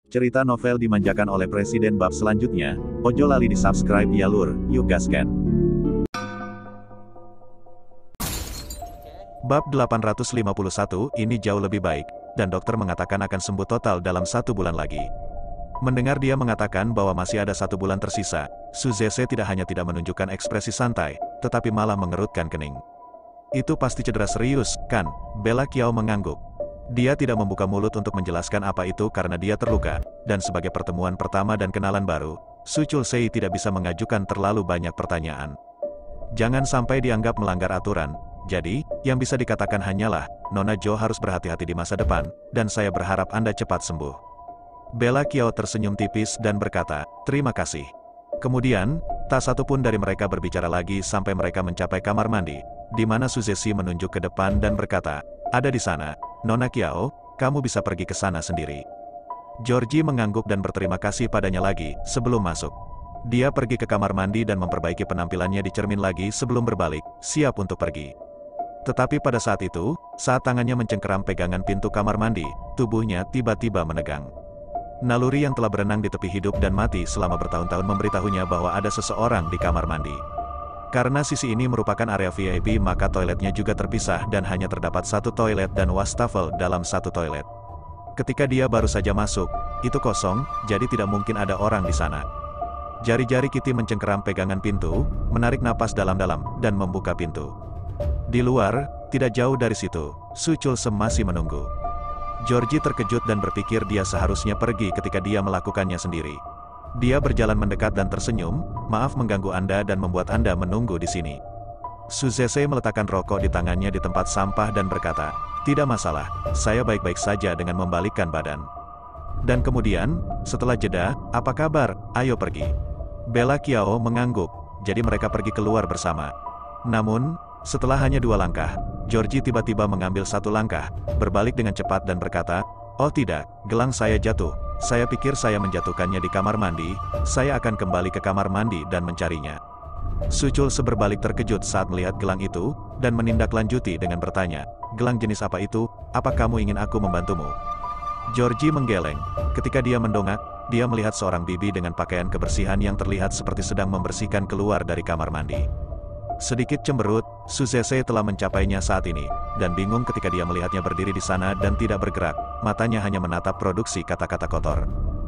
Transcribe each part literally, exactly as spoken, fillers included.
Cerita novel dimanjakan oleh Presiden bab selanjutnya, ojo lali di subscribe ya lur, yuk gaskan. Bab delapan ratus lima puluh satu, ini jauh lebih baik, dan dokter mengatakan akan sembuh total dalam satu bulan lagi. Mendengar dia mengatakan bahwa masih ada satu bulan tersisa, Su Zese tidak hanya tidak menunjukkan ekspresi santai, tetapi malah mengerutkan kening. Itu pasti cedera serius, kan? Bella Kiao mengangguk. Dia tidak membuka mulut untuk menjelaskan apa itu karena dia terluka, dan sebagai pertemuan pertama dan kenalan baru, Su Chulsei tidak bisa mengajukan terlalu banyak pertanyaan. Jangan sampai dianggap melanggar aturan, jadi, yang bisa dikatakan hanyalah, Nona Jo harus berhati-hati di masa depan, dan saya berharap Anda cepat sembuh. Bella Kiao tersenyum tipis dan berkata, terima kasih. Kemudian, tak satu pun dari mereka berbicara lagi sampai mereka mencapai kamar mandi, di mana Su Zesi menunjuk ke depan dan berkata, ada di sana, Nona Kiao, kamu bisa pergi ke sana sendiri. Georgie mengangguk dan berterima kasih padanya lagi, sebelum masuk. Dia pergi ke kamar mandi dan memperbaiki penampilannya di cermin lagi sebelum berbalik, siap untuk pergi. Tetapi pada saat itu, saat tangannya mencengkeram pegangan pintu kamar mandi, tubuhnya tiba-tiba menegang. Naluri yang telah berenang di tepi hidup dan mati selama bertahun-tahun memberitahunya bahwa ada seseorang di kamar mandi. Karena sisi ini merupakan area V I P maka toiletnya juga terpisah dan hanya terdapat satu toilet dan wastafel dalam satu toilet. Ketika dia baru saja masuk, itu kosong, jadi tidak mungkin ada orang di sana. Jari-jari Kitty mencengkeram pegangan pintu, menarik napas dalam-dalam, dan membuka pintu. Di luar, tidak jauh dari situ, Su Chulsei masih menunggu. Georgie terkejut dan berpikir dia seharusnya pergi ketika dia melakukannya sendiri. Dia berjalan mendekat dan tersenyum, maaf mengganggu Anda dan membuat Anda menunggu di sini. Su Zese meletakkan rokok di tangannya di tempat sampah dan berkata, tidak masalah, saya baik-baik saja dengan membalikkan badan. Dan kemudian, setelah jeda, apa kabar, ayo pergi. Bella Kiao mengangguk, jadi mereka pergi keluar bersama. Namun, setelah hanya dua langkah, Georgie tiba-tiba mengambil satu langkah, berbalik dengan cepat dan berkata, oh tidak, gelang saya jatuh. Saya pikir saya menjatuhkannya di kamar mandi, saya akan kembali ke kamar mandi dan mencarinya. Su Chulsei berbalik terkejut saat melihat gelang itu, dan menindaklanjuti dengan bertanya, gelang jenis apa itu, apa kamu ingin aku membantumu? Georgie menggeleng, ketika dia mendongak, dia melihat seorang bibi dengan pakaian kebersihan yang terlihat seperti sedang membersihkan keluar dari kamar mandi. Sedikit cemberut, Su Zese telah mencapainya saat ini, dan bingung ketika dia melihatnya berdiri di sana dan tidak bergerak, matanya hanya menatap produksi kata-kata kotor.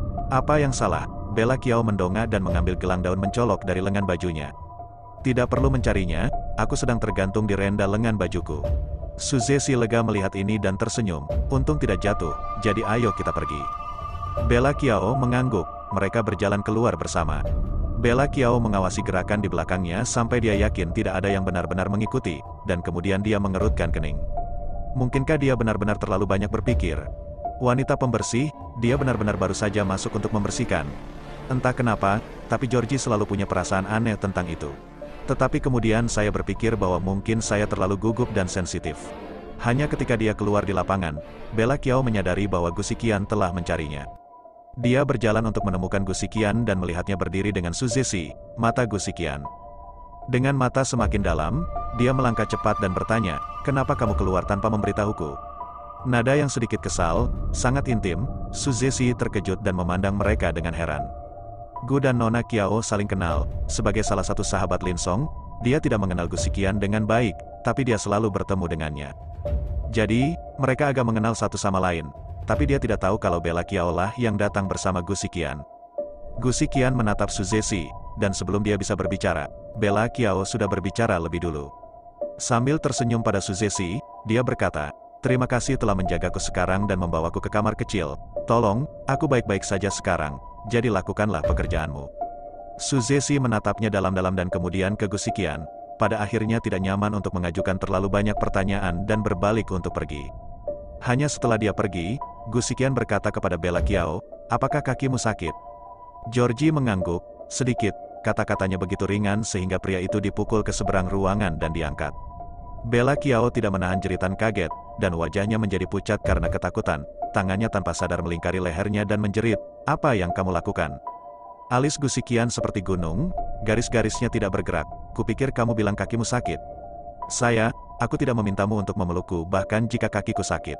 Apa yang salah? Bella Kiao mendongak dan mengambil gelang daun mencolok dari lengan bajunya. Tidak perlu mencarinya, aku sedang tergantung di renda lengan bajuku. Su Zese lega melihat ini dan tersenyum, untung tidak jatuh, jadi ayo kita pergi. Bella Kiao mengangguk, mereka berjalan keluar bersama. Bella Kiao mengawasi gerakan di belakangnya sampai dia yakin tidak ada yang benar-benar mengikuti, dan kemudian dia mengerutkan kening. Mungkinkah dia benar-benar terlalu banyak berpikir? Wanita pembersih, dia benar-benar baru saja masuk untuk membersihkan. Entah kenapa, tapi Georgie selalu punya perasaan aneh tentang itu. Tetapi kemudian saya berpikir bahwa mungkin saya terlalu gugup dan sensitif. Hanya ketika dia keluar di lapangan, Bella Kiao menyadari bahwa Gu Xiqian telah mencarinya. Dia berjalan untuk menemukan Gu Xiqian dan melihatnya berdiri dengan Su Zesi, mata Gu Xiqian. Dengan mata semakin dalam, dia melangkah cepat dan bertanya, kenapa kamu keluar tanpa memberitahuku? Nada yang sedikit kesal, sangat intim, Su Zesi terkejut dan memandang mereka dengan heran. Gu dan Nona Kiao saling kenal, sebagai salah satu sahabat Lin Song, dia tidak mengenal Gu Xiqian dengan baik, tapi dia selalu bertemu dengannya. Jadi, mereka agak mengenal satu sama lain. Tapi dia tidak tahu kalau Bella Kiao lah yang datang bersama Gu Xiqian. Gu Xiqian menatap Su Zesi, dan sebelum dia bisa berbicara, Bella Kiao sudah berbicara lebih dulu. Sambil tersenyum pada Su Zesi, dia berkata, terima kasih telah menjagaku sekarang dan membawaku ke kamar kecil. Tolong, aku baik-baik saja sekarang, jadi lakukanlah pekerjaanmu. Su Zesi menatapnya dalam-dalam dan kemudian ke Gu Xiqian, pada akhirnya tidak nyaman untuk mengajukan terlalu banyak pertanyaan dan berbalik untuk pergi. Hanya setelah dia pergi, Gu Xiqian berkata kepada Bella Kiao, apakah kakimu sakit? Georgie mengangguk, sedikit, kata-katanya begitu ringan sehingga pria itu dipukul ke seberang ruangan dan diangkat. Bella Kiao tidak menahan jeritan kaget, dan wajahnya menjadi pucat karena ketakutan, tangannya tanpa sadar melingkari lehernya dan menjerit, apa yang kamu lakukan? Alis Gu Xiqian seperti gunung, garis-garisnya tidak bergerak, kupikir kamu bilang kakimu sakit. Saya, aku tidak memintamu untuk memelukku bahkan jika kakiku sakit.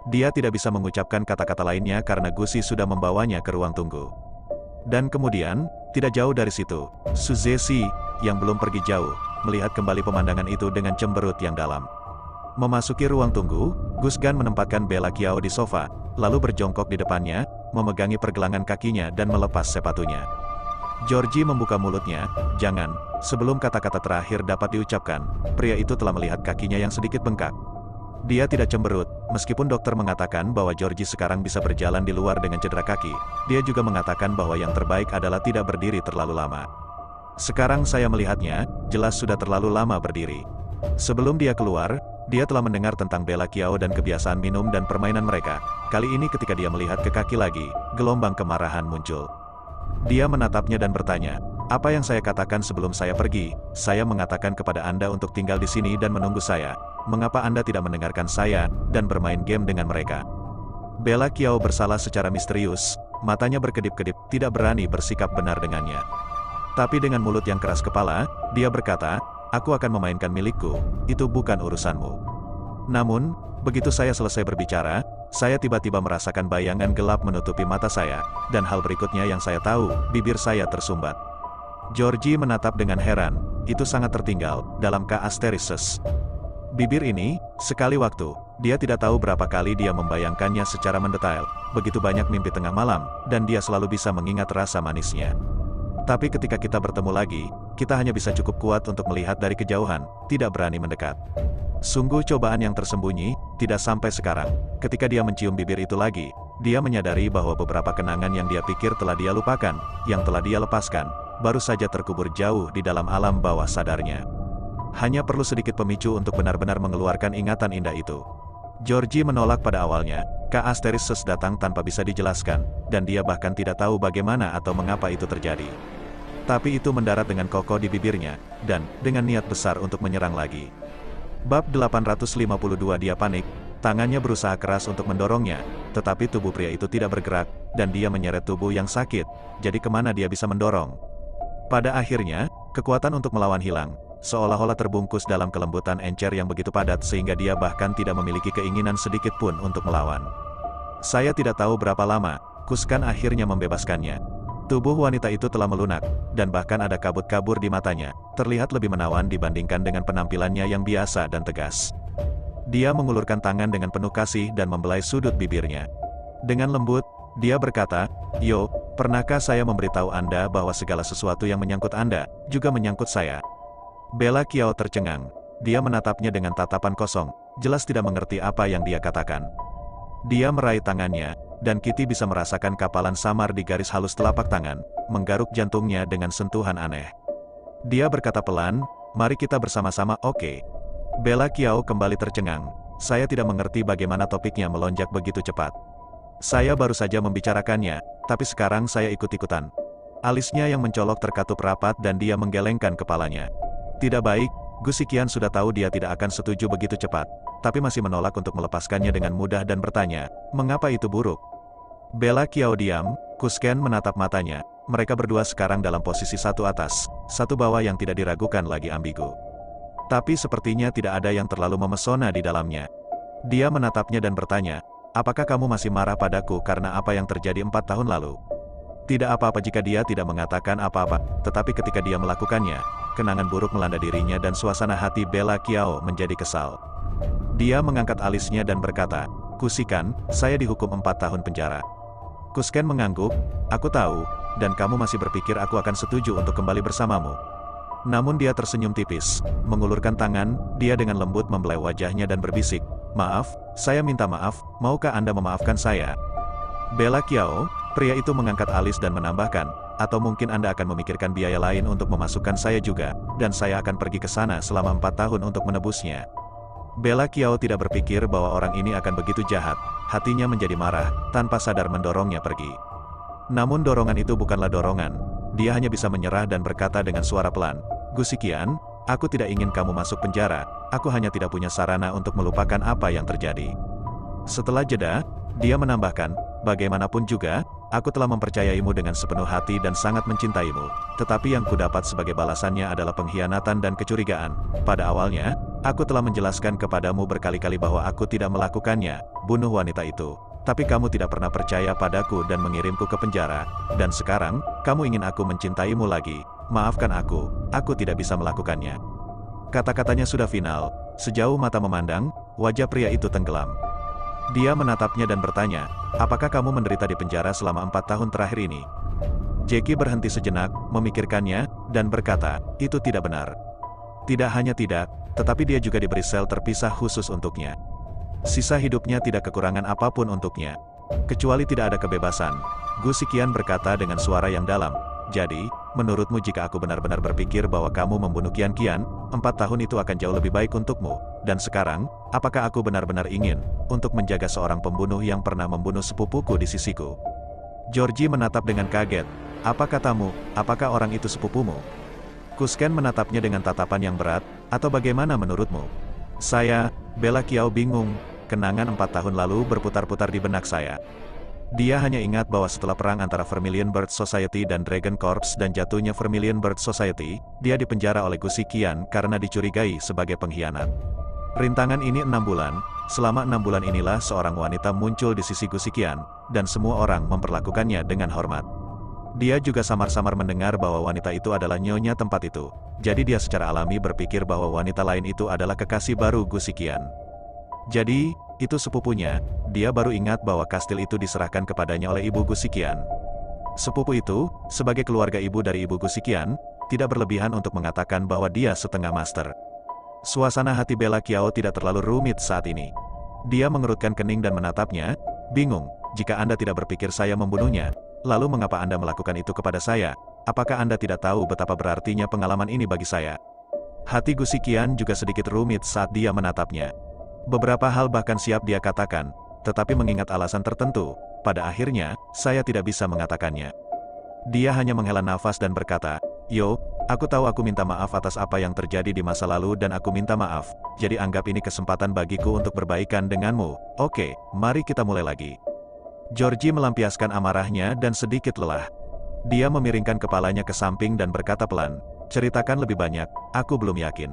Dia tidak bisa mengucapkan kata-kata lainnya karena Gusi sudah membawanya ke ruang tunggu. Dan kemudian, tidak jauh dari situ, Su Zesi, yang belum pergi jauh, melihat kembali pemandangan itu dengan cemberut yang dalam. Memasuki ruang tunggu, Gus Gan menempatkan Bella Kiao di sofa, lalu berjongkok di depannya, memegangi pergelangan kakinya dan melepas sepatunya. Georgie membuka mulutnya, jangan, sebelum kata-kata terakhir dapat diucapkan, pria itu telah melihat kakinya yang sedikit bengkak. Dia tidak cemberut, meskipun dokter mengatakan bahwa Georgie sekarang bisa berjalan di luar dengan cedera kaki, dia juga mengatakan bahwa yang terbaik adalah tidak berdiri terlalu lama. Sekarang saya melihatnya, jelas sudah terlalu lama berdiri. Sebelum dia keluar, dia telah mendengar tentang Bella Kiao dan kebiasaan minum dan permainan mereka. Kali ini ketika dia melihat ke kaki lagi, gelombang kemarahan muncul. Dia menatapnya dan bertanya, apa yang saya katakan sebelum saya pergi? Saya mengatakan kepada Anda untuk tinggal di sini dan menunggu saya. Mengapa Anda tidak mendengarkan saya, dan bermain game dengan mereka? Bella Kiao bersalah secara misterius, matanya berkedip-kedip, tidak berani bersikap benar dengannya. Tapi dengan mulut yang keras kepala, dia berkata, aku akan memainkan milikku, itu bukan urusanmu. Namun, begitu saya selesai berbicara, saya tiba-tiba merasakan bayangan gelap menutupi mata saya, dan hal berikutnya yang saya tahu, bibir saya tersumbat. Georgie menatap dengan heran, itu sangat tertinggal, dalam K Asterises. Bibir ini, sekali waktu, dia tidak tahu berapa kali dia membayangkannya secara mendetail, begitu banyak mimpi tengah malam, dan dia selalu bisa mengingat rasa manisnya. Tapi ketika kita bertemu lagi, kita hanya bisa cukup kuat untuk melihat dari kejauhan, tidak berani mendekat. Sungguh cobaan yang tersembunyi, tidak sampai sekarang. Ketika dia mencium bibir itu lagi, dia menyadari bahwa beberapa kenangan yang dia pikir telah dia lupakan, yang telah dia lepaskan, baru saja terkubur jauh di dalam alam bawah sadarnya. Hanya perlu sedikit pemicu untuk benar-benar mengeluarkan ingatan indah itu. Georgie menolak pada awalnya, K Asterises datang tanpa bisa dijelaskan, dan dia bahkan tidak tahu bagaimana atau mengapa itu terjadi. Tapi itu mendarat dengan kokoh di bibirnya, dan, dengan niat besar untuk menyerang lagi. Bab delapan ratus lima puluh dua. Dia panik, tangannya berusaha keras untuk mendorongnya, tetapi tubuh pria itu tidak bergerak, dan dia menyeret tubuh yang sakit, jadi kemana dia bisa mendorong? Pada akhirnya, kekuatan untuk melawan hilang, seolah-olah terbungkus dalam kelembutan encer yang begitu padat sehingga dia bahkan tidak memiliki keinginan sedikit pun untuk melawan. Saya tidak tahu berapa lama, Gus Gan akhirnya membebaskannya. Tubuh wanita itu telah melunak, dan bahkan ada kabut-kabur di matanya, terlihat lebih menawan dibandingkan dengan penampilannya yang biasa dan tegas. Dia mengulurkan tangan dengan penuh kasih dan membelai sudut bibirnya. Dengan lembut, dia berkata, Yo, pernahkah saya memberitahu Anda bahwa segala sesuatu yang menyangkut Anda, juga menyangkut saya? Bella Kiao tercengang. Dia menatapnya dengan tatapan kosong, jelas tidak mengerti apa yang dia katakan. Dia meraih tangannya, dan Kitty bisa merasakan kapalan samar di garis halus telapak tangan, menggaruk jantungnya dengan sentuhan aneh. Dia berkata pelan, mari kita bersama-sama, oke. Okay. Bella Kiao kembali tercengang. Saya tidak mengerti bagaimana topiknya melonjak begitu cepat. Saya baru saja membicarakannya, tapi sekarang saya ikut-ikutan. Alisnya yang mencolok terkatup rapat dan dia menggelengkan kepalanya. Tidak baik, Gusikian sudah tahu dia tidak akan setuju begitu cepat, tapi masih menolak untuk melepaskannya dengan mudah dan bertanya, mengapa itu buruk? Bella Kiao diam, Kusken menatap matanya, mereka berdua sekarang dalam posisi satu atas, satu bawah yang tidak diragukan lagi ambigu. Tapi sepertinya tidak ada yang terlalu memesona di dalamnya. Dia menatapnya dan bertanya, apakah kamu masih marah padaku karena apa yang terjadi empat tahun lalu? Tidak apa-apa jika dia tidak mengatakan apa-apa, tetapi ketika dia melakukannya, kenangan buruk melanda dirinya dan suasana hati Bella Kiao menjadi kesal. Dia mengangkat alisnya dan berkata, Kusikan, saya dihukum empat tahun penjara. Kusken mengangguk, aku tahu, dan kamu masih berpikir aku akan setuju untuk kembali bersamamu. Namun dia tersenyum tipis, mengulurkan tangan, dia dengan lembut membelai wajahnya dan berbisik, maaf, saya minta maaf, maukah Anda memaafkan saya? Bella Kiao, pria itu mengangkat alis dan menambahkan, atau mungkin Anda akan memikirkan biaya lain untuk memasukkan saya juga, dan saya akan pergi ke sana selama empat tahun untuk menebusnya. Bella Kiao tidak berpikir bahwa orang ini akan begitu jahat, hatinya menjadi marah, tanpa sadar mendorongnya pergi. Namun dorongan itu bukanlah dorongan, dia hanya bisa menyerah dan berkata dengan suara pelan, Gusikian, aku tidak ingin kamu masuk penjara, aku hanya tidak punya sarana untuk melupakan apa yang terjadi. Setelah jeda, dia menambahkan, bagaimanapun juga, aku telah mempercayaimu dengan sepenuh hati dan sangat mencintaimu, tetapi yang kudapat sebagai balasannya adalah pengkhianatan dan kecurigaan. Pada awalnya, Aku telah menjelaskan kepadamu berkali-kali bahwa aku tidak melakukannya, bunuh wanita itu. Tapi kamu tidak pernah percaya padaku dan mengirimku ke penjara. Dan sekarang, kamu ingin aku mencintaimu lagi. Maafkan aku, aku tidak bisa melakukannya. Kata-katanya sudah final. Sejauh mata memandang, wajah pria itu tenggelam. Dia menatapnya dan bertanya, apakah kamu menderita di penjara selama empat tahun terakhir ini? Jackie berhenti sejenak, memikirkannya, dan berkata, itu tidak benar. Tidak hanya tidak, tetapi dia juga diberi sel terpisah khusus untuknya. Sisa hidupnya tidak kekurangan apapun untuknya. Kecuali tidak ada kebebasan. Gu Xiqian berkata dengan suara yang dalam, jadi, menurutmu jika aku benar-benar berpikir bahwa kamu membunuh Qian Qian, empat tahun itu akan jauh lebih baik untukmu. Dan sekarang, apakah aku benar-benar ingin, untuk menjaga seorang pembunuh yang pernah membunuh sepupuku di sisiku? Georgie menatap dengan kaget. Apa katamu, apakah orang itu sepupumu? Kusken menatapnya dengan tatapan yang berat, atau bagaimana menurutmu? Saya, Bella Kiao bingung, kenangan empat tahun lalu berputar-putar di benak saya. Dia hanya ingat bahwa setelah perang antara Vermilion Bird Society dan Dragon Corps dan jatuhnya Vermilion Bird Society, dia dipenjara oleh Gu Xiqian karena dicurigai sebagai pengkhianat. Rintangan ini enam bulan, selama enam bulan inilah seorang wanita muncul di sisi Gu Xiqian, dan semua orang memperlakukannya dengan hormat. Dia juga samar-samar mendengar bahwa wanita itu adalah nyonya tempat itu, jadi dia secara alami berpikir bahwa wanita lain itu adalah kekasih baru Gu Xiqian. Jadi, itu sepupunya, dia baru ingat bahwa kastil itu diserahkan kepadanya oleh ibu Gu Xiqian. Sepupu itu, sebagai keluarga ibu dari ibu Gu Xiqian, tidak berlebihan untuk mengatakan bahwa dia setengah master. Suasana hati Bella Kiao tidak terlalu rumit saat ini. Dia mengerutkan kening dan menatapnya, bingung, jika Anda tidak berpikir saya membunuhnya, lalu mengapa Anda melakukan itu kepada saya? Apakah Anda tidak tahu betapa berartinya pengalaman ini bagi saya? Hati Gu Xiqian juga sedikit rumit saat dia menatapnya. Beberapa hal bahkan siap dia katakan, tetapi mengingat alasan tertentu, pada akhirnya, saya tidak bisa mengatakannya. Dia hanya menghela nafas dan berkata, Yo, aku tahu aku minta maaf atas apa yang terjadi di masa lalu dan aku minta maaf, jadi anggap ini kesempatan bagiku untuk berbaikan denganmu. Oke, mari kita mulai lagi. Georgie melampiaskan amarahnya dan sedikit lelah. Dia memiringkan kepalanya ke samping dan berkata pelan, ceritakan lebih banyak, aku belum yakin.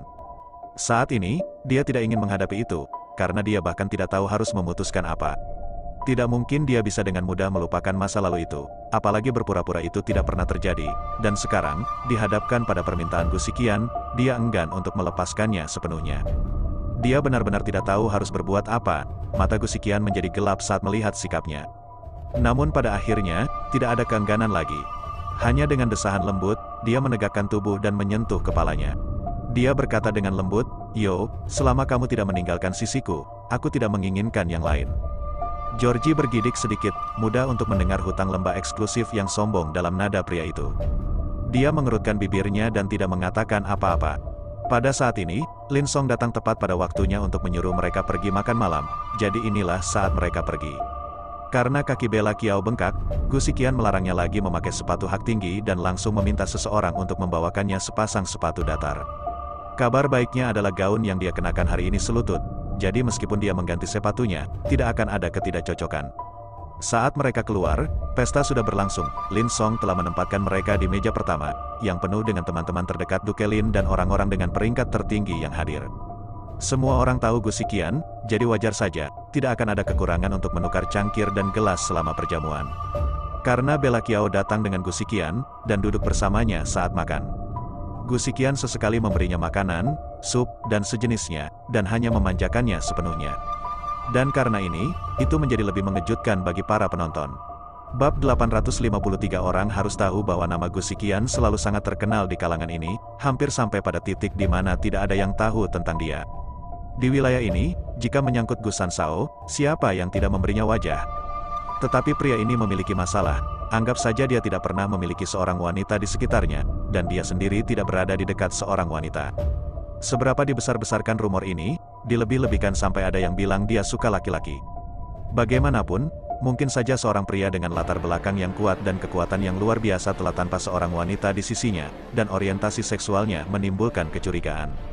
Saat ini, dia tidak ingin menghadapi itu, karena dia bahkan tidak tahu harus memutuskan apa. Tidak mungkin dia bisa dengan mudah melupakan masa lalu itu, apalagi berpura-pura itu tidak pernah terjadi, dan sekarang, dihadapkan pada permintaan Gu Xiqian, dia enggan untuk melepaskannya sepenuhnya. Dia benar-benar tidak tahu harus berbuat apa, mata Gu Xiqian menjadi gelap saat melihat sikapnya. Namun pada akhirnya, tidak ada keengganan lagi. Hanya dengan desahan lembut, dia menegakkan tubuh dan menyentuh kepalanya. Dia berkata dengan lembut, Yo, selama kamu tidak meninggalkan sisiku, aku tidak menginginkan yang lain. Georgie bergidik sedikit, mudah untuk mendengar hutang lembah eksklusif yang sombong dalam nada pria itu. Dia mengerutkan bibirnya dan tidak mengatakan apa-apa. Pada saat ini, Lin Song datang tepat pada waktunya untuk menyuruh mereka pergi makan malam, jadi inilah saat mereka pergi. Karena kaki Bella Kiao bengkak, Gu Xiqian melarangnya lagi memakai sepatu hak tinggi dan langsung meminta seseorang untuk membawakannya sepasang sepatu datar. Kabar baiknya adalah gaun yang dia kenakan hari ini selutut, jadi meskipun dia mengganti sepatunya, tidak akan ada ketidakcocokan. Saat mereka keluar, pesta sudah berlangsung. Lin Song telah menempatkan mereka di meja pertama, yang penuh dengan teman-teman terdekat Duke Lin dan orang-orang dengan peringkat tertinggi yang hadir. Semua orang tahu Gu Xiqian, jadi wajar saja, tidak akan ada kekurangan untuk menukar cangkir dan gelas selama perjamuan. Karena Bella Kiao datang dengan Gu Xiqian, dan duduk bersamanya saat makan. Gu Xiqian sesekali memberinya makanan, sup, dan sejenisnya, dan hanya memanjakannya sepenuhnya. Dan karena ini, itu menjadi lebih mengejutkan bagi para penonton. Bab delapan ratus lima puluh tiga orang harus tahu bahwa nama Gu Xiqian selalu sangat terkenal di kalangan ini, hampir sampai pada titik di mana tidak ada yang tahu tentang dia. Di wilayah ini, jika menyangkut Gu Sansao, siapa yang tidak memberinya wajah? Tetapi pria ini memiliki masalah, anggap saja dia tidak pernah memiliki seorang wanita di sekitarnya, dan dia sendiri tidak berada di dekat seorang wanita. Seberapa dibesar-besarkan rumor ini, dilebih-lebihkan sampai ada yang bilang dia suka laki-laki. Bagaimanapun, mungkin saja seorang pria dengan latar belakang yang kuat dan kekuatan yang luar biasa telah tanpa seorang wanita di sisinya, dan orientasi seksualnya menimbulkan kecurigaan.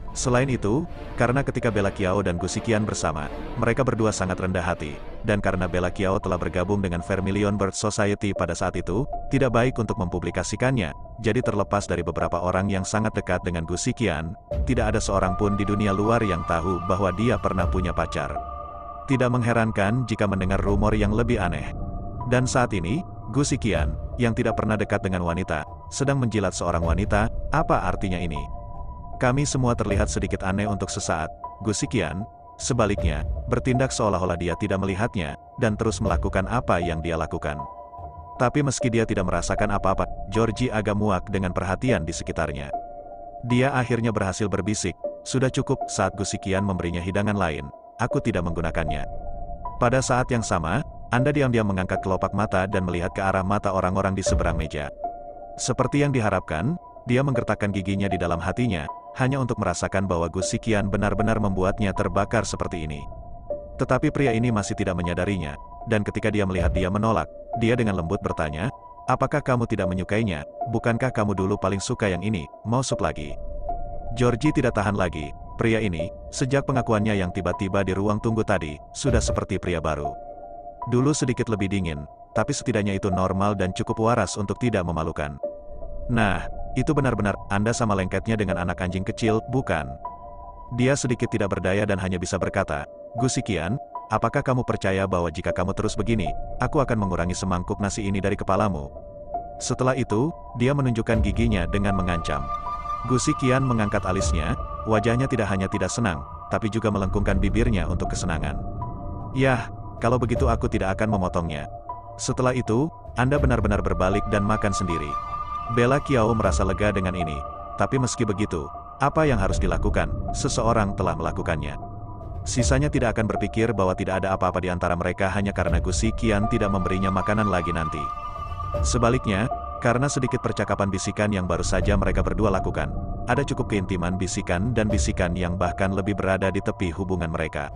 Selain itu, karena ketika Bella Kiao dan Gu Xiqian bersama, mereka berdua sangat rendah hati, dan karena Bella Kiao telah bergabung dengan Vermilion Bird Society pada saat itu, tidak baik untuk mempublikasikannya, jadi terlepas dari beberapa orang yang sangat dekat dengan Gu Xiqian, tidak ada seorang pun di dunia luar yang tahu bahwa dia pernah punya pacar. Tidak mengherankan jika mendengar rumor yang lebih aneh. Dan saat ini, Gu Xiqian, yang tidak pernah dekat dengan wanita, sedang menjilat seorang wanita. Apa artinya ini? Kami semua terlihat sedikit aneh untuk sesaat. Gu Xiqian, sebaliknya, bertindak seolah-olah dia tidak melihatnya, dan terus melakukan apa yang dia lakukan. Tapi meski dia tidak merasakan apa-apa, Georgie agak muak dengan perhatian di sekitarnya. Dia akhirnya berhasil berbisik, sudah cukup. Saat Gu Xiqian memberinya hidangan lain, aku tidak menggunakannya. Pada saat yang sama, Anda diam-diam mengangkat kelopak mata dan melihat ke arah mata orang-orang di seberang meja. Seperti yang diharapkan, dia menggertakkan giginya di dalam hatinya, hanya untuk merasakan bahwa Gu Xiqian benar-benar membuatnya terbakar seperti ini. Tetapi pria ini masih tidak menyadarinya, dan ketika dia melihat dia menolak, dia dengan lembut bertanya, apakah kamu tidak menyukainya? Bukankah kamu dulu paling suka yang ini? Mau sup lagi? Georgie tidak tahan lagi. Pria ini, sejak pengakuannya yang tiba-tiba di ruang tunggu tadi, sudah seperti pria baru. Dulu sedikit lebih dingin, tapi setidaknya itu normal dan cukup waras untuk tidak memalukan. Nah, itu benar-benar, Anda sama lengketnya dengan anak anjing kecil, bukan? Dia sedikit tidak berdaya dan hanya bisa berkata, Gu Xiqian, apakah kamu percaya bahwa jika kamu terus begini, aku akan mengurangi semangkuk nasi ini dari kepalamu? Setelah itu, dia menunjukkan giginya dengan mengancam. Gu Xiqian mengangkat alisnya, wajahnya tidak hanya tidak senang, tapi juga melengkungkan bibirnya untuk kesenangan. Yah, kalau begitu aku tidak akan memotongnya. Setelah itu, Anda benar-benar berbalik dan makan sendiri. Bella Kiao merasa lega dengan ini, tapi meski begitu, apa yang harus dilakukan? Seseorang telah melakukannya. Sisanya tidak akan berpikir bahwa tidak ada apa-apa di antara mereka hanya karena Gu Xiqian tidak memberinya makanan lagi nanti. Sebaliknya, karena sedikit percakapan bisikan yang baru saja mereka berdua lakukan, ada cukup keintiman bisikan dan bisikan yang bahkan lebih berada di tepi hubungan mereka.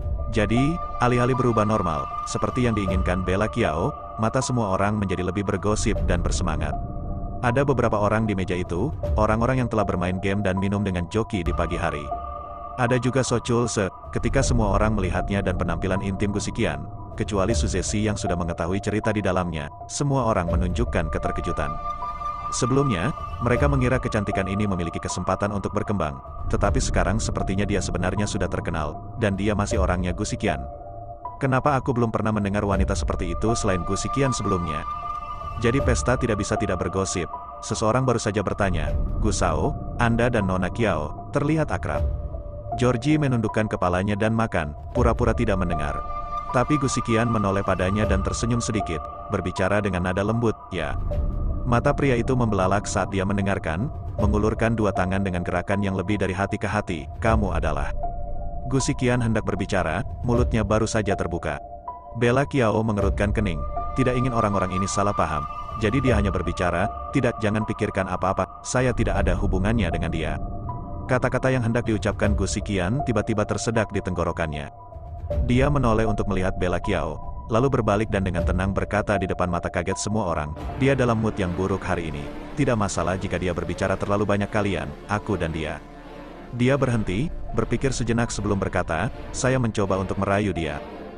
Jadi, alih-alih berubah normal, seperti yang diinginkan Bella Kiao, mata semua orang menjadi lebih bergosip dan bersemangat. Ada beberapa orang di meja itu, orang-orang yang telah bermain game dan minum dengan joki di pagi hari. Ada juga So Chul Se, ketika semua orang melihatnya dan penampilan intim Gu Xiqian, kecuali Su Zexi yang sudah mengetahui cerita di dalamnya, semua orang menunjukkan keterkejutan. Sebelumnya, mereka mengira kecantikan ini memiliki kesempatan untuk berkembang, tetapi sekarang sepertinya dia sebenarnya sudah terkenal, dan dia masih orangnya Gu Xiqian. Kenapa aku belum pernah mendengar wanita seperti itu selain Gu Xiqian sebelumnya? Jadi pesta tidak bisa tidak bergosip. Seseorang baru saja bertanya, Gu Shao, Anda dan Nona Kiao, terlihat akrab. Georgie menundukkan kepalanya dan makan, pura-pura tidak mendengar. Tapi Gu Xiqian menoleh padanya dan tersenyum sedikit, berbicara dengan nada lembut, ya. Mata pria itu membelalak saat dia mendengarkan, mengulurkan dua tangan dengan gerakan yang lebih dari hati ke hati, kamu adalah. Gu Xiqian hendak berbicara, mulutnya baru saja terbuka. Bella Kiao mengerutkan kening. Tidak ingin orang-orang ini salah paham, jadi dia hanya berbicara, tidak, jangan pikirkan apa-apa, saya tidak ada hubungannya dengan dia. Kata-kata yang hendak diucapkan Gu Xiqian tiba-tiba tersedak di tenggorokannya. Dia menoleh untuk melihat Bella Kiao, lalu berbalik dan dengan tenang berkata di depan mata kaget semua orang, dia dalam mood yang buruk hari ini, tidak masalah jika dia berbicara terlalu banyak kalian, aku dan dia. Dia berhenti, berpikir sejenak sebelum berkata, saya mencoba untuk merayu dia.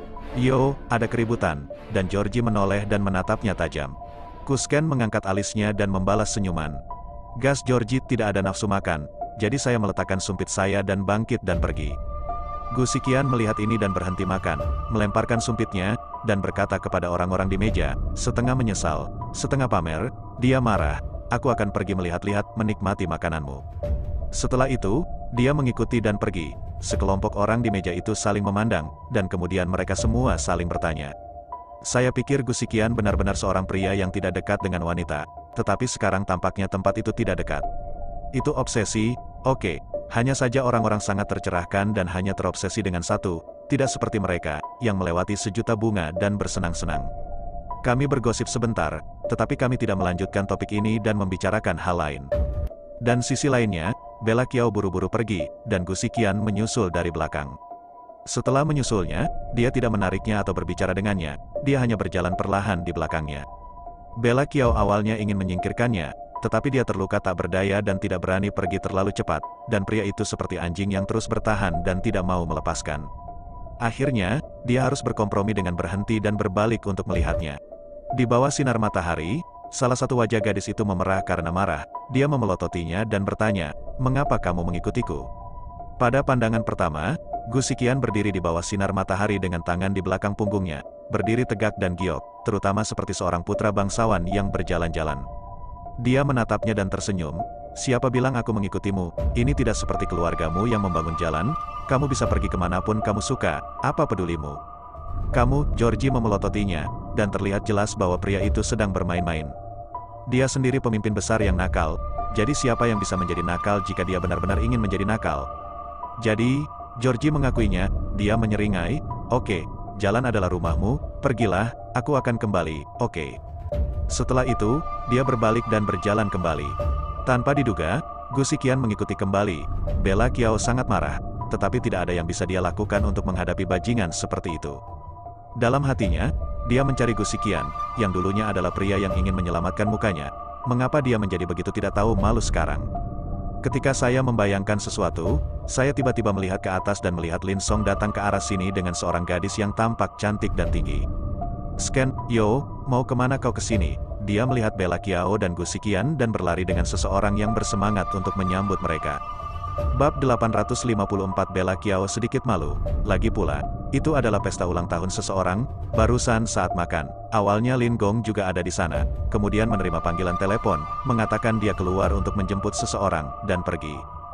Yo, ada keributan, dan Georgie menoleh dan menatapnya tajam. Kusken mengangkat alisnya dan membalas senyuman. Gas Georgie tidak ada nafsu makan, jadi saya meletakkan sumpit saya dan bangkit dan pergi. Gu Xiqian melihat ini dan berhenti makan, melemparkan sumpitnya, dan berkata kepada orang-orang di meja, setengah menyesal, setengah pamer, dia marah, aku akan pergi melihat-lihat, menikmati makananmu. Setelah itu, dia mengikuti dan pergi. Sekelompok orang di meja itu saling memandang, dan kemudian mereka semua saling bertanya. Saya pikir Gu Xiqian benar-benar seorang pria yang tidak dekat dengan wanita, tetapi sekarang tampaknya tempat itu tidak dekat. Itu obsesi, oke, hanya saja orang-orang sangat tercerahkan dan hanya terobsesi dengan satu, tidak seperti mereka, yang melewati sejuta bunga dan bersenang-senang. Kami bergosip sebentar, tetapi kami tidak melanjutkan topik ini dan membicarakan hal lain. Dan sisi lainnya, Bella Kiao buru-buru pergi, dan Gu Xiqian menyusul dari belakang. Setelah menyusulnya, dia tidak menariknya atau berbicara dengannya, dia hanya berjalan perlahan di belakangnya. Bella Kiao awalnya ingin menyingkirkannya, tetapi dia terluka tak berdaya dan tidak berani pergi terlalu cepat, dan pria itu seperti anjing yang terus bertahan dan tidak mau melepaskan. Akhirnya, dia harus berkompromi dengan berhenti dan berbalik untuk melihatnya. Di bawah sinar matahari, salah satu wajah gadis itu memerah karena marah. Dia memelototinya dan bertanya, "Mengapa kamu mengikutiku?" Pada pandangan pertama, Gu Xiqian berdiri di bawah sinar matahari dengan tangan di belakang punggungnya, berdiri tegak dan giok, terutama seperti seorang putra bangsawan yang berjalan-jalan. Dia menatapnya dan tersenyum. "Siapa bilang aku mengikutimu? Ini tidak seperti keluargamu yang membangun jalan. Kamu bisa pergi kemanapun kamu suka, apa pedulimu?" "Kamu," Georgie memelototinya, dan terlihat jelas bahwa pria itu sedang bermain-main. Dia sendiri pemimpin besar yang nakal, jadi siapa yang bisa menjadi nakal jika dia benar-benar ingin menjadi nakal? Jadi, Georgie mengakuinya, dia menyeringai, "Oke, jalan adalah rumahmu, pergilah, aku akan kembali, oke." Setelah itu, dia berbalik dan berjalan kembali. Tanpa diduga, Gu Xiqian mengikuti kembali. Bella Qiao sangat marah, tetapi tidak ada yang bisa dia lakukan untuk menghadapi bajingan seperti itu. Dalam hatinya, dia mencari Gu Xiqian, yang dulunya adalah pria yang ingin menyelamatkan mukanya. Mengapa dia menjadi begitu tidak tahu malu sekarang? Ketika saya membayangkan sesuatu, saya tiba-tiba melihat ke atas dan melihat Lin Song datang ke arah sini dengan seorang gadis yang tampak cantik dan tinggi. "Scan, yo, mau kemana kau kesini?" Dia melihat Bella Qiao dan Gu Xiqian dan berlari dengan seseorang yang bersemangat untuk menyambut mereka. Bab delapan ratus lima puluh empat Bella Qiao sedikit malu. Lagi pula, itu adalah pesta ulang tahun seseorang, barusan saat makan. Awalnya Lin Gong juga ada di sana, kemudian menerima panggilan telepon, mengatakan dia keluar untuk menjemput seseorang, dan pergi.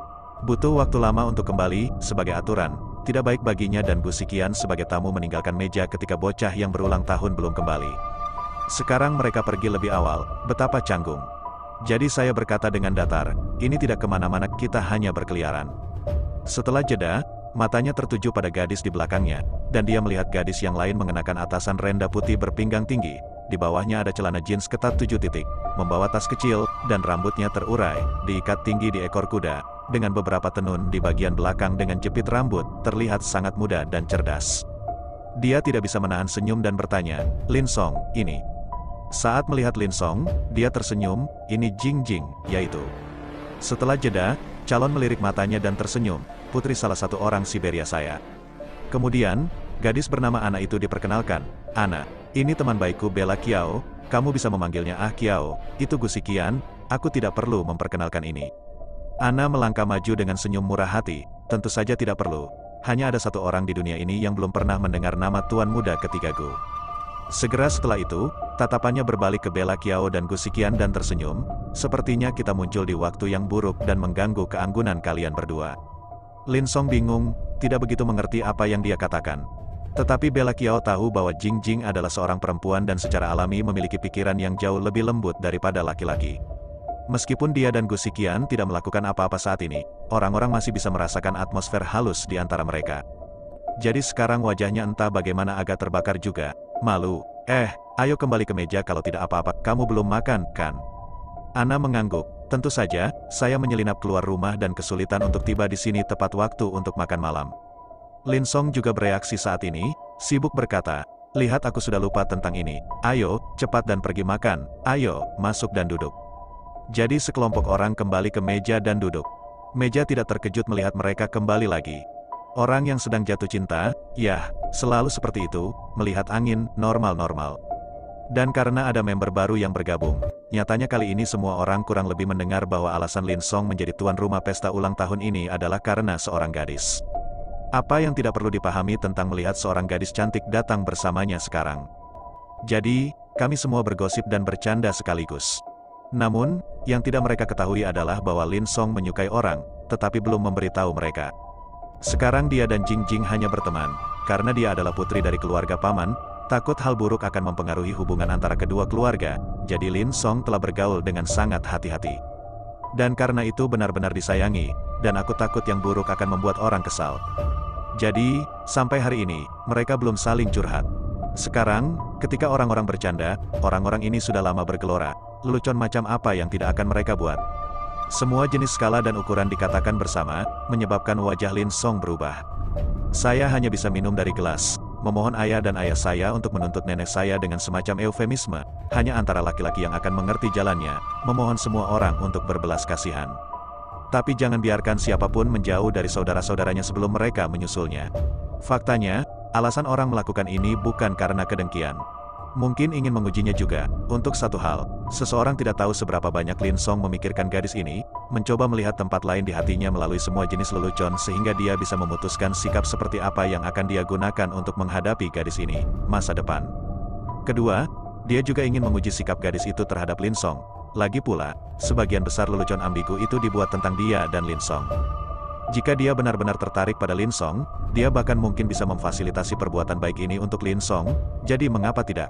Butuh waktu lama untuk kembali, sebagai aturan. Tidak baik baginya dan Gu Xiqian sebagai tamu meninggalkan meja ketika bocah yang berulang tahun belum kembali. Sekarang mereka pergi lebih awal, betapa canggung. Jadi saya berkata dengan datar, "Ini tidak kemana-mana, kita hanya berkeliaran." Setelah jeda, matanya tertuju pada gadis di belakangnya, dan dia melihat gadis yang lain mengenakan atasan renda putih berpinggang tinggi, di bawahnya ada celana jeans ketat tujuh titik, membawa tas kecil, dan rambutnya terurai, diikat tinggi di ekor kuda, dengan beberapa tenun di bagian belakang dengan jepit rambut, terlihat sangat muda dan cerdas. Dia tidak bisa menahan senyum dan bertanya, "Lin Song, ini?" Saat melihat Lin Song, dia tersenyum, "Ini Jing Jing, yaitu." Setelah jeda, calon melirik matanya dan tersenyum, "Putri salah satu orang Siberia saya." Kemudian, gadis bernama Ana itu diperkenalkan, "Ana, ini teman baikku Bella Qiao, kamu bisa memanggilnya Ah Qiao, itu Gu Xiqian, aku tidak perlu memperkenalkan ini." Ana melangkah maju dengan senyum murah hati, "Tentu saja tidak perlu, hanya ada satu orang di dunia ini yang belum pernah mendengar nama tuan muda ketiga Gu." Segera setelah itu, tatapannya berbalik ke Bella Qiao dan Gu Xiqian dan tersenyum, "Sepertinya kita muncul di waktu yang buruk dan mengganggu keanggunan kalian berdua." Lin Song bingung, tidak begitu mengerti apa yang dia katakan. Tetapi Bella Qiao tahu bahwa Jing Jing adalah seorang perempuan dan secara alami memiliki pikiran yang jauh lebih lembut daripada laki-laki. Meskipun dia dan Gu Xiqian tidak melakukan apa-apa saat ini, orang-orang masih bisa merasakan atmosfer halus di antara mereka. Jadi sekarang wajahnya entah bagaimana agak terbakar juga. Malu, "Eh, ayo kembali ke meja kalau tidak apa-apa, kamu belum makan, kan?" Ana mengangguk, "Tentu saja, saya menyelinap keluar rumah dan kesulitan untuk tiba di sini tepat waktu untuk makan malam." Lin Song juga bereaksi saat ini, sibuk berkata, "Lihat aku sudah lupa tentang ini, ayo, cepat dan pergi makan, ayo, masuk dan duduk." Jadi sekelompok orang kembali ke meja dan duduk. Meja tidak terkejut melihat mereka kembali lagi. Orang yang sedang jatuh cinta, yah, selalu seperti itu, melihat angin, normal-normal. Dan karena ada member baru yang bergabung, nyatanya kali ini semua orang kurang lebih mendengar bahwa alasan Lin Song menjadi tuan rumah pesta ulang tahun ini adalah karena seorang gadis. Apa yang tidak perlu dipahami tentang melihat seorang gadis cantik datang bersamanya sekarang? Jadi, kami semua bergosip dan bercanda sekaligus. Namun, yang tidak mereka ketahui adalah bahwa Lin Song menyukai orang, tetapi belum memberitahu mereka. Sekarang dia dan Jing Jing hanya berteman, karena dia adalah putri dari keluarga paman, takut hal buruk akan mempengaruhi hubungan antara kedua keluarga, jadi Lin Song telah bergaul dengan sangat hati-hati. Dan karena itu benar-benar disayangi, dan aku takut yang buruk akan membuat orang kesal. Jadi, sampai hari ini, mereka belum saling curhat. Sekarang, ketika orang-orang bercanda, orang-orang ini sudah lama bergelora, lelucon macam apa yang tidak akan mereka buat. Semua jenis skala dan ukuran dikatakan bersama, menyebabkan wajah Lin Song berubah. "Saya hanya bisa minum dari gelas, memohon ayah dan ayah saya untuk menuntut nenek saya dengan semacam eufemisme, hanya antara laki-laki yang akan mengerti jalannya, memohon semua orang untuk berbelas kasihan. Tapi jangan biarkan siapapun menjauh dari saudara-saudaranya sebelum mereka menyusulnya. Faktanya, alasan orang melakukan ini bukan karena kedengkian. Mungkin ingin mengujinya juga. Untuk satu hal, seseorang tidak tahu seberapa banyak Lin Song memikirkan gadis ini, mencoba melihat tempat lain di hatinya melalui semua jenis lelucon sehingga dia bisa memutuskan sikap seperti apa yang akan dia gunakan untuk menghadapi gadis ini, masa depan. Kedua, dia juga ingin menguji sikap gadis itu terhadap Lin Song. Lagi pula, sebagian besar lelucon ambigu itu dibuat tentang dia dan Lin Song. Jika dia benar-benar tertarik pada Lin Song, dia bahkan mungkin bisa memfasilitasi perbuatan baik ini untuk Lin Song, jadi mengapa tidak?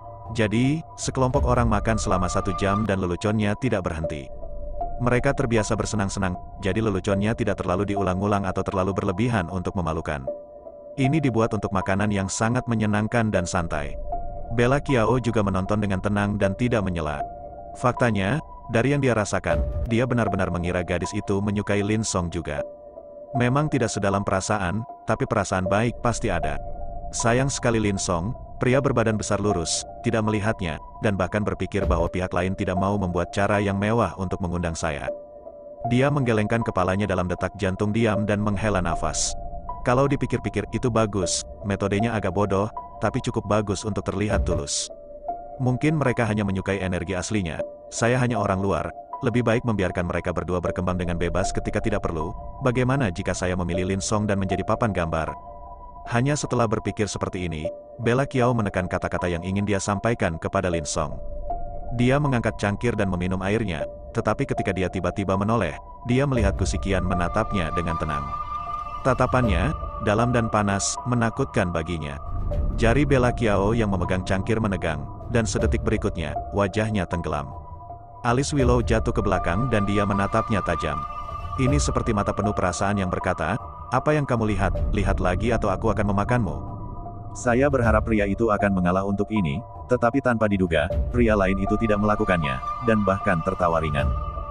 Jadi, sekelompok orang makan selama satu jam dan leluconnya tidak berhenti. Mereka terbiasa bersenang-senang, jadi leluconnya tidak terlalu diulang-ulang atau terlalu berlebihan untuk memalukan. Ini dibuat untuk makanan yang sangat menyenangkan dan santai. Bella Qiao juga menonton dengan tenang dan tidak menyela. Faktanya, dari yang dia rasakan, dia benar-benar mengira gadis itu menyukai Lin Song juga. Memang tidak sedalam perasaan, tapi perasaan baik pasti ada. Sayang sekali Lin Song, pria berbadan besar lurus, tidak melihatnya, dan bahkan berpikir bahwa pihak lain tidak mau membuat cara yang mewah untuk mengundang saya. Dia menggelengkan kepalanya dalam detak jantung diam dan menghela nafas. Kalau dipikir-pikir itu bagus, metodenya agak bodoh, tapi cukup bagus untuk terlihat tulus. Mungkin mereka hanya menyukai energi aslinya, saya hanya orang luar, lebih baik membiarkan mereka berdua berkembang dengan bebas ketika tidak perlu. Bagaimana jika saya memilih Lin Song dan menjadi papan gambar? Hanya setelah berpikir seperti ini, Bella Qiao menekan kata-kata yang ingin dia sampaikan kepada Lin Song. Dia mengangkat cangkir dan meminum airnya, tetapi ketika dia tiba-tiba menoleh, dia melihat Gu Xiqian menatapnya dengan tenang. Tatapannya, dalam dan panas, menakutkan baginya. Jari Bella Qiao yang memegang cangkir menegang, dan sedetik berikutnya, wajahnya tenggelam. Alis Willow jatuh ke belakang dan dia menatapnya tajam. Ini seperti mata penuh perasaan yang berkata, "Apa yang kamu lihat, lihat lagi atau aku akan memakanmu." Saya berharap pria itu akan mengalah untuk ini, tetapi tanpa diduga, pria lain itu tidak melakukannya, dan bahkan tertawa ringan.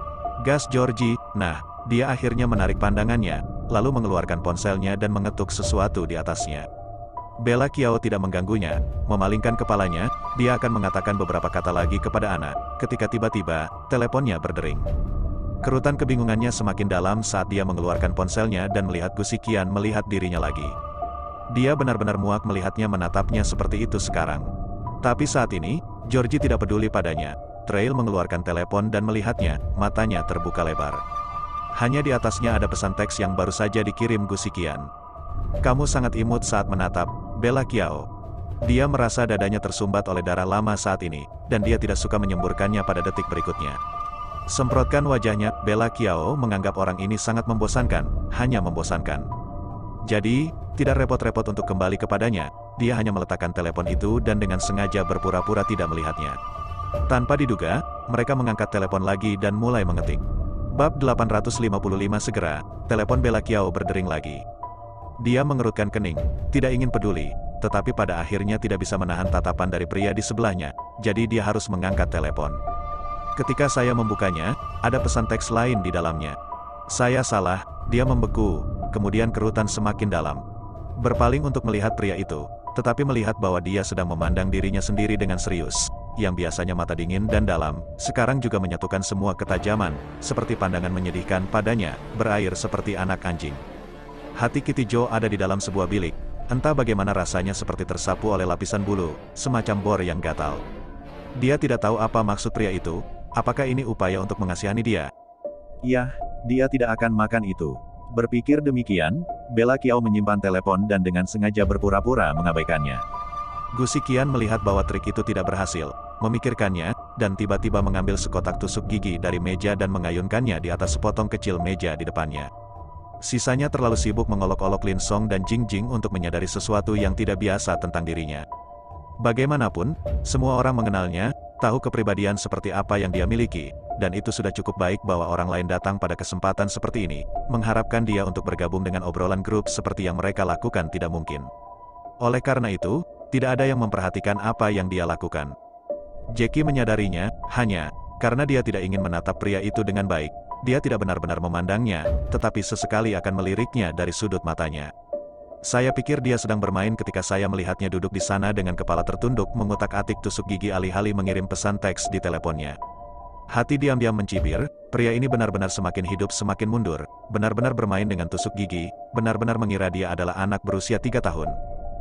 Gas Georgie, nah, dia akhirnya menarik pandangannya, lalu mengeluarkan ponselnya dan mengetuk sesuatu di atasnya. Bella Qiao tidak mengganggunya, memalingkan kepalanya, dia akan mengatakan beberapa kata lagi kepada anak, ketika tiba-tiba, teleponnya berdering. Kerutan kebingungannya semakin dalam saat dia mengeluarkan ponselnya dan melihat Gu Xiqian melihat dirinya lagi. Dia benar-benar muak melihatnya menatapnya seperti itu sekarang. Tapi saat ini, Georgie tidak peduli padanya. Trail mengeluarkan telepon dan melihatnya, matanya terbuka lebar. Hanya di atasnya ada pesan teks yang baru saja dikirim Gu Xiqian. "Kamu sangat imut saat menatap, Bella Qiao." Dia merasa dadanya tersumbat oleh darah lama saat ini, dan dia tidak suka menyemburkannya pada detik berikutnya. Semprotkan wajahnya, Bella Qiao menganggap orang ini sangat membosankan, hanya membosankan. Jadi, tidak repot-repot untuk kembali kepadanya, dia hanya meletakkan telepon itu dan dengan sengaja berpura-pura tidak melihatnya. Tanpa diduga, mereka mengangkat telepon lagi dan mulai mengetik. Bab delapan ratus lima puluh lima segera, telepon Bella Qiao berdering lagi. Dia mengerutkan kening, tidak ingin peduli, tetapi pada akhirnya tidak bisa menahan tatapan dari pria di sebelahnya, jadi dia harus mengangkat telepon. Ketika saya membukanya, ada pesan teks lain di dalamnya. Saya salah, dia membeku, kemudian kerutan semakin dalam. Berpaling untuk melihat pria itu, tetapi melihat bahwa dia sedang memandang dirinya sendiri dengan serius, yang biasanya mata dingin dan dalam, sekarang juga menyatukan semua ketajaman, seperti pandangan menyedihkan padanya, berair seperti anak anjing. Hati Kitty Jo ada di dalam sebuah bilik, entah bagaimana rasanya seperti tersapu oleh lapisan bulu, semacam bor yang gatal. Dia tidak tahu apa maksud pria itu. Apakah ini upaya untuk mengasihani dia? Yah, dia tidak akan makan itu. Berpikir demikian, Bella Qiao menyimpan telepon dan dengan sengaja berpura-pura mengabaikannya. Gu Xiqian melihat bahwa trik itu tidak berhasil, memikirkannya, dan tiba-tiba mengambil sekotak tusuk gigi dari meja dan mengayunkannya di atas sepotong kecil meja di depannya. Sisanya terlalu sibuk mengolok-olok Lin Song dan Jing Jing untuk menyadari sesuatu yang tidak biasa tentang dirinya. Bagaimanapun, semua orang mengenalnya, tahu kepribadian seperti apa yang dia miliki, dan itu sudah cukup baik bahwa orang lain datang pada kesempatan seperti ini, mengharapkan dia untuk bergabung dengan obrolan grup seperti yang mereka lakukan tidak mungkin. Oleh karena itu, tidak ada yang memperhatikan apa yang dia lakukan. Jackie menyadarinya, hanya karena dia tidak ingin menatap pria itu dengan baik, dia tidak benar-benar memandangnya, tetapi sesekali akan meliriknya dari sudut matanya. Saya pikir dia sedang bermain ketika saya melihatnya duduk di sana dengan kepala tertunduk mengutak-atik tusuk gigi alih-alih mengirim pesan teks di teleponnya. Hati diam-diam mencibir, pria ini benar-benar semakin hidup semakin mundur, benar-benar bermain dengan tusuk gigi, benar-benar mengira dia adalah anak berusia tiga tahun.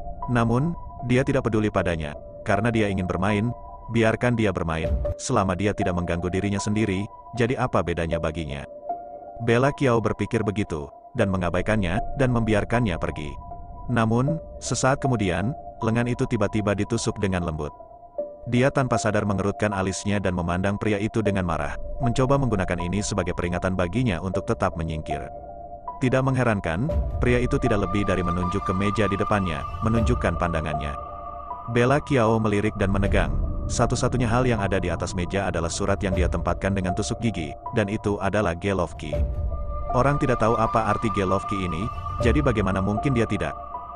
Namun, dia tidak peduli padanya, karena dia ingin bermain, biarkan dia bermain, selama dia tidak mengganggu dirinya sendiri, jadi apa bedanya baginya. Bella Kiao berpikir begitu, dan mengabaikannya, dan membiarkannya pergi. Namun, sesaat kemudian, lengan itu tiba-tiba ditusuk dengan lembut. Dia tanpa sadar mengerutkan alisnya dan memandang pria itu dengan marah, mencoba menggunakan ini sebagai peringatan baginya untuk tetap menyingkir. Tidak mengherankan, pria itu tidak lebih dari menunjuk ke meja di depannya, menunjukkan pandangannya. Bella Kiao melirik dan menegang. Satu-satunya hal yang ada di atas meja adalah surat yang dia tempatkan dengan tusuk gigi, dan itu adalah Gelovki. Orang tidak tahu apa arti Gelovki ini, jadi bagaimana mungkin dia tidak?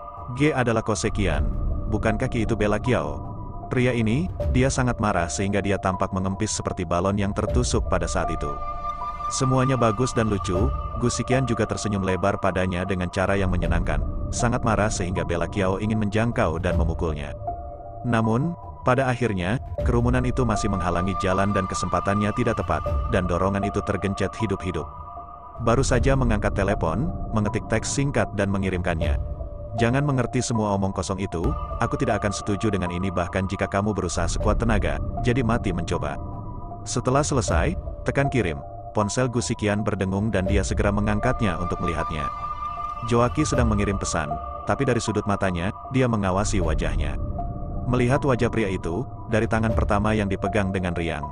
G adalah Kosekian, bukankah Ki itu Bella Kiao? Pria ini, dia sangat marah sehingga dia tampak mengempis seperti balon yang tertusuk pada saat itu. Semuanya bagus dan lucu, Gu Xiqian juga tersenyum lebar padanya dengan cara yang menyenangkan, sangat marah sehingga Bella Kiao ingin menjangkau dan memukulnya. Namun, pada akhirnya, kerumunan itu masih menghalangi jalan dan kesempatannya tidak tepat, dan dorongan itu tergencet hidup-hidup. Baru saja mengangkat telepon, mengetik teks singkat dan mengirimkannya. Jangan mengerti semua omong kosong itu, aku tidak akan setuju dengan ini bahkan jika kamu berusaha sekuat tenaga, jadi mati mencoba. Setelah selesai, tekan kirim. Ponsel Gu Xiqian berdengung dan dia segera mengangkatnya untuk melihatnya. Joaki sedang mengirim pesan, tapi dari sudut matanya, dia mengawasi wajahnya. Melihat wajah pria itu, dari tangan pertama yang dipegang dengan riang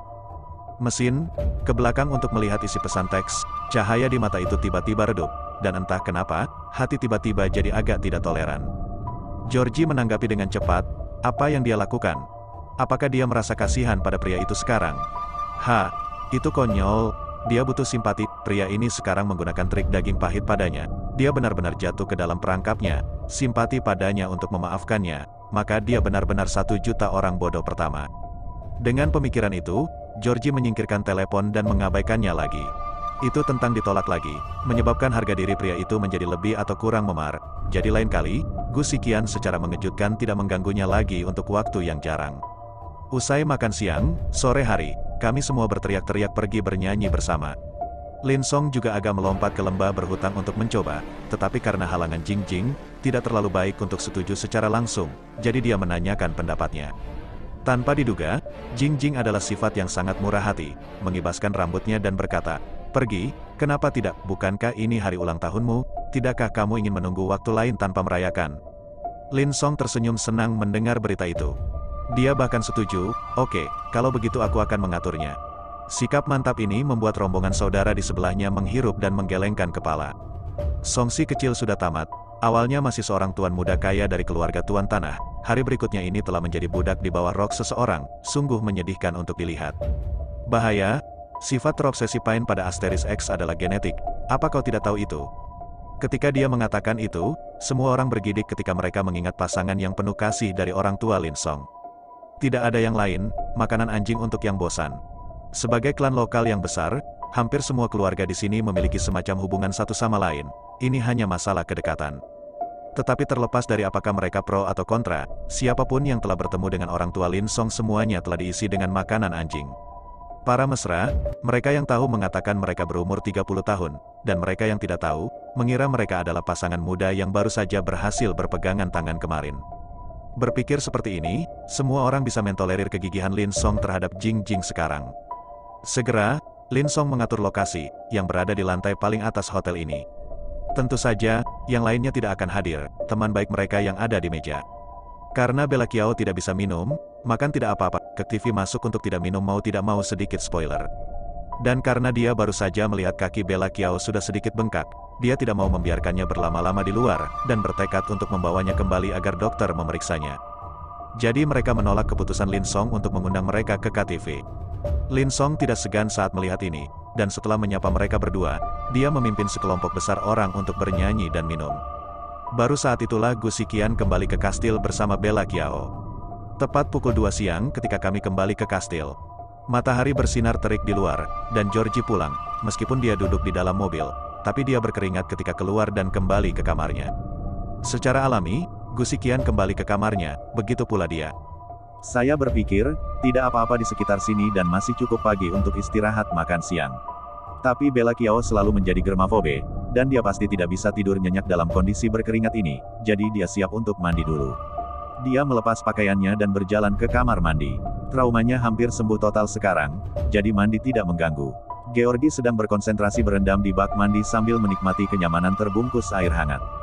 mesin, ke belakang untuk melihat isi pesan teks, cahaya di mata itu tiba-tiba redup, dan entah kenapa, hati tiba-tiba jadi agak tidak toleran. Georgie menanggapi dengan cepat, apa yang dia lakukan? Apakah dia merasa kasihan pada pria itu sekarang? Ha, itu konyol, dia butuh simpati, pria ini sekarang menggunakan trik daging pahit padanya, dia benar-benar jatuh ke dalam perangkapnya, simpati padanya untuk memaafkannya, maka dia benar-benar satu juta orang bodoh pertama. Dengan pemikiran itu, Georgie menyingkirkan telepon dan mengabaikannya lagi. Itu tentang ditolak lagi, menyebabkan harga diri pria itu menjadi lebih atau kurang memar. Jadi lain kali, Gu Xiqian secara mengejutkan tidak mengganggunya lagi untuk waktu yang jarang. Usai makan siang, sore hari, kami semua berteriak-teriak pergi bernyanyi bersama. Lin Song juga agak melompat ke lembah berhutang untuk mencoba, tetapi karena halangan Jing Jing, tidak terlalu baik untuk setuju secara langsung, jadi dia menanyakan pendapatnya. Tanpa diduga, Jing Jing adalah sifat yang sangat murah hati, mengibaskan rambutnya dan berkata, pergi, kenapa tidak, bukankah ini hari ulang tahunmu, tidakkah kamu ingin menunggu waktu lain tanpa merayakan? Lin Song tersenyum senang mendengar berita itu. Dia bahkan setuju, oke, kalau begitu aku akan mengaturnya. Sikap mantap ini membuat rombongan saudara di sebelahnya menghirup dan menggelengkan kepala. Songsi kecil sudah tamat, awalnya masih seorang tuan muda kaya dari keluarga tuan tanah, hari berikutnya ini telah menjadi budak di bawah rok seseorang, sungguh menyedihkan untuk dilihat. Bahaya, sifat terobsesi Pain pada Asteris X adalah genetik, apa kau tidak tahu itu? Ketika dia mengatakan itu, semua orang bergidik ketika mereka mengingat pasangan yang penuh kasih dari orang tua Lin Song. Tidak ada yang lain, makanan anjing untuk yang bosan. Sebagai klan lokal yang besar, hampir semua keluarga di sini memiliki semacam hubungan satu sama lain, ini hanya masalah kedekatan. Tetapi terlepas dari apakah mereka pro atau kontra, siapapun yang telah bertemu dengan orang tua Lin Song semuanya telah diisi dengan makanan anjing. Para mesra, mereka yang tahu mengatakan mereka berumur tiga puluh tahun, dan mereka yang tidak tahu, mengira mereka adalah pasangan muda yang baru saja berhasil berpegangan tangan kemarin. Berpikir seperti ini, semua orang bisa mentolerir kegigihan Lin Song terhadap Jing Jing sekarang. Segera, Lin Song mengatur lokasi, yang berada di lantai paling atas hotel ini. Tentu saja, yang lainnya tidak akan hadir, teman baik mereka yang ada di meja. Karena Bella Kiao tidak bisa minum, makan tidak apa-apa, ke T V masuk untuk tidak minum mau tidak mau sedikit spoiler. Dan karena dia baru saja melihat kaki Bella Kiao sudah sedikit bengkak, dia tidak mau membiarkannya berlama-lama di luar, dan bertekad untuk membawanya kembali agar dokter memeriksanya. Jadi mereka menolak keputusan Lin Song untuk mengundang mereka ke K T V. Lin Song tidak segan saat melihat ini, dan setelah menyapa mereka berdua, dia memimpin sekelompok besar orang untuk bernyanyi dan minum. Baru saat itulah Gu Xiqian kembali ke kastil bersama Bella Kiao. Tepat pukul dua siang ketika kami kembali ke kastil. Matahari bersinar terik di luar, dan Georgie pulang, meskipun dia duduk di dalam mobil, tapi dia berkeringat ketika keluar dan kembali ke kamarnya. Secara alami, Gusikian kembali ke kamarnya, begitu pula dia. Saya berpikir, tidak apa-apa di sekitar sini dan masih cukup pagi untuk istirahat makan siang. Tapi Bella Kiao selalu menjadi germafobe, dan dia pasti tidak bisa tidur nyenyak dalam kondisi berkeringat ini, jadi dia siap untuk mandi dulu. Dia melepas pakaiannya dan berjalan ke kamar mandi. Traumanya hampir sembuh total sekarang, jadi mandi tidak mengganggu. Georgi sedang berkonsentrasi berendam di bak mandi sambil menikmati kenyamanan terbungkus air hangat.